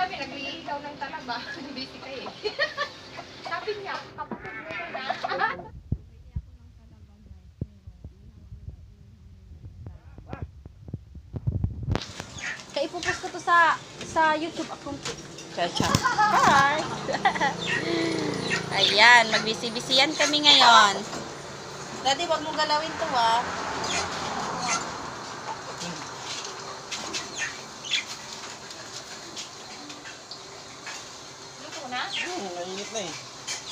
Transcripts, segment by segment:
kami, nagliligaw ng talaba. Busy kayo. Sabi niya, kapatid mo na. Kaya ipupost ko to sa YouTube account ko. Chacha. Hi! Ayan, magbisi-bisiyan kami ngayon. Daddy, wag mong galawin to ah. Luto na? Mainit na eh.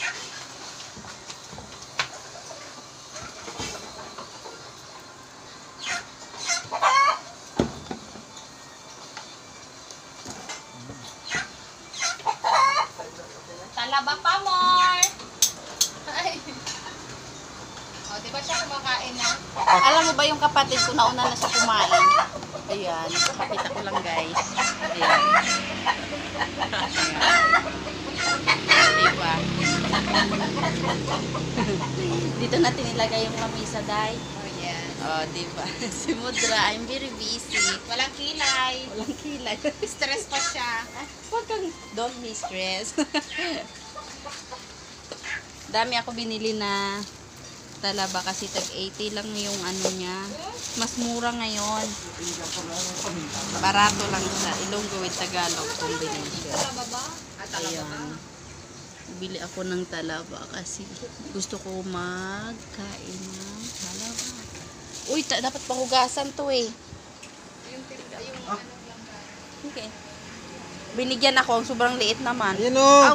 Talaba pa more! Ay. O, di ba siya kumakain na? Alam mo ba yung kapatid ko nauna na siya kumain? Ayan, kapit ako lang guys. Ayan. Ayan. Diba? Dito natin ilagay yung lamisa, Day. Oh, yeah. Oh, diba? Si Mudra, I'm very busy. Walang kilay. Walang kilay. Stress pa siya. Huwag kang, don't be stressed. Dami ako binili na talaba kasi tag 80 lang yung ano niya. Mas mura ngayon. Barato lang sa Ilonggo with Tagalog combination. Talaba ba? Talaba ba? Ayun. Bili ako ng talaba kasi gusto ko magkain ng talaba. Uy, dapat pahugasan to eh. Yung ano lang ka. Okay. Binigyan ako, sobrang liit naman. Ayan o! Aw!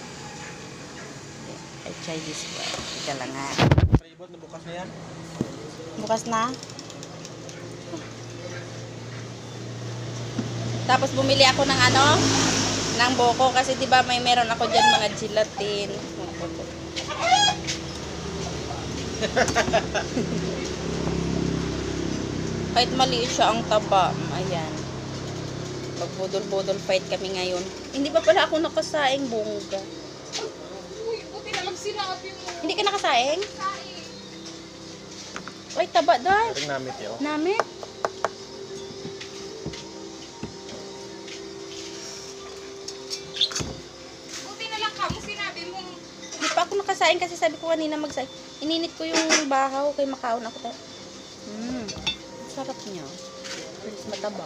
I try this one. Ika lang nga. Paibot na bukas na yan. Bukas na. Tapos bumili ako ng ano? Ng boko kasi 'di ba may meron ako diyan mga gelatin. Kahit maliit siya ang taba. Ayan. Magbudol-budol fight kami ngayon. Hindi ba pala ako nakasaing bongga? Uy, buti na lang sinabi mo. Hindi ka nakasaing? Kain. Ay, taba doon. Ring namit yun. Namit. Buti na lang kamo sinabi mo. Hindi pa ako nakasaing kasi sabi ko kanina magsaing. Ininit ko yung bahaw kay makaon ako tayo. Sarap niya. Mas mataba.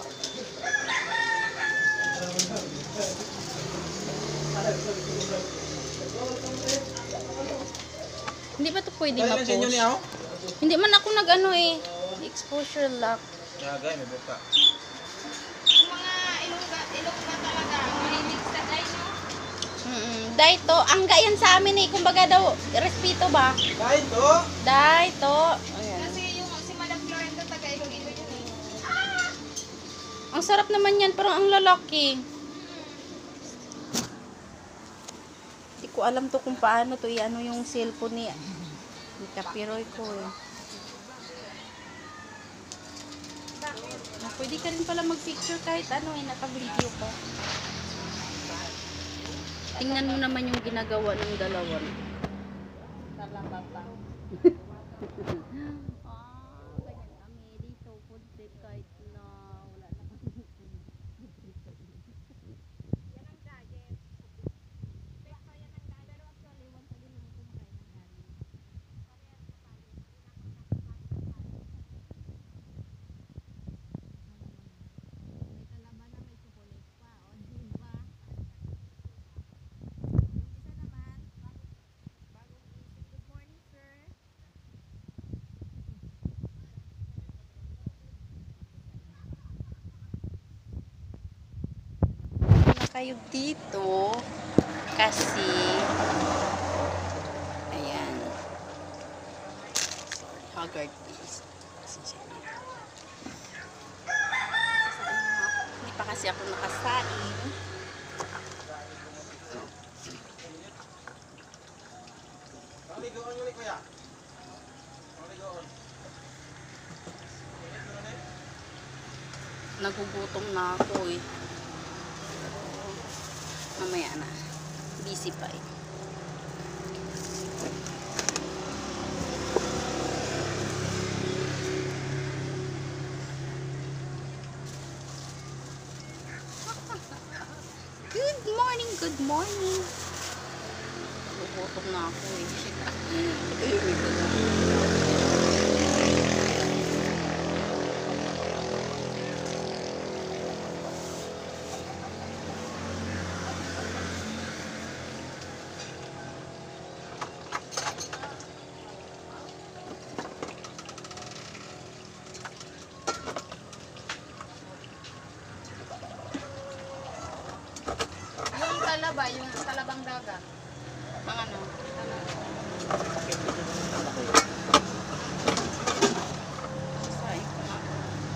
Hindi ba ito pwede Kaya lang sa inyo ma-post? niya o? Hindi man ako nag-ano eh. Exposure lock. Nagay, may buka. Yung mga ilongga talaga. Mahilig sa day, no? Dahil to, angga yan sa amin eh. Kumbaga daw, respeto ba? Kahit to! Dahil to. Ayan. Kasi yung si Madam Florenda taga Iloilo yun eh. Ang sarap naman yan, parang ang lalaki. Hindi ko alam to kung paano to i-ano yung cellphone ni Kapiroy ko eh. Pwede ka rin pala mag-picture kahit ano eh, naka-video ka. Tingnan mo naman yung ginagawa ng dalawa. Talaba pa. Ganyan kami dito, food trip kahit na wala na kami. Yan ang diet. Pero yan ang diet. Pero actually, once a day naman kumakain ng kanin. May talaba na may chocolate pa. O, diba? Isa naman, bagong isip. Good morning, sir. Na kayo dito kasi ayan. Haggard please. Hindi pa kasi ako nakasain. Paligoon yun kuya. Paligoon. Nagugutom na ako eh. Mamaya na. Busy pa eh. Good morning, good morning. Nagugutom na ako eh. Ayun, ko na. Yung talaba, yung talabang dagat. Ang ano? Sain ko na.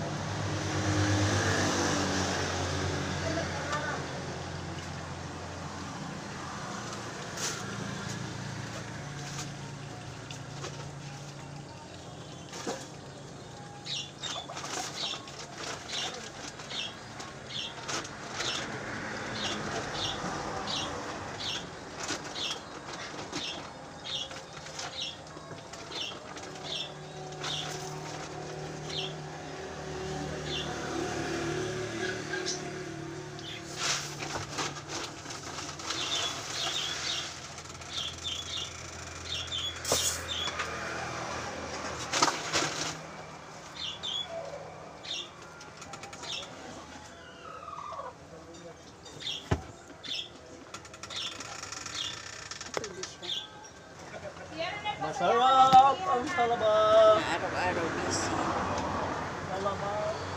Masarap ang talaba. Araw-araw busy. Talaba.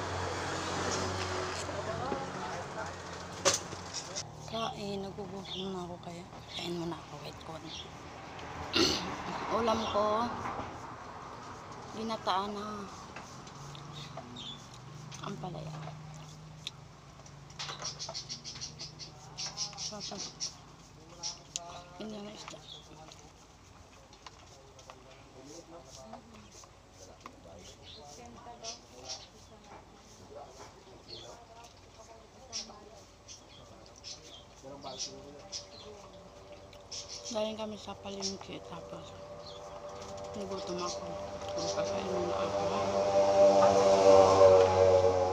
Kain, nagugutom na ako kaya kain muna ako, wait ko. Ulam ko, ginataan na ang palaya. Sapag, hindi na isda. Galing kami sa palengke tapos nagutom ako. Kung kakain muna ako.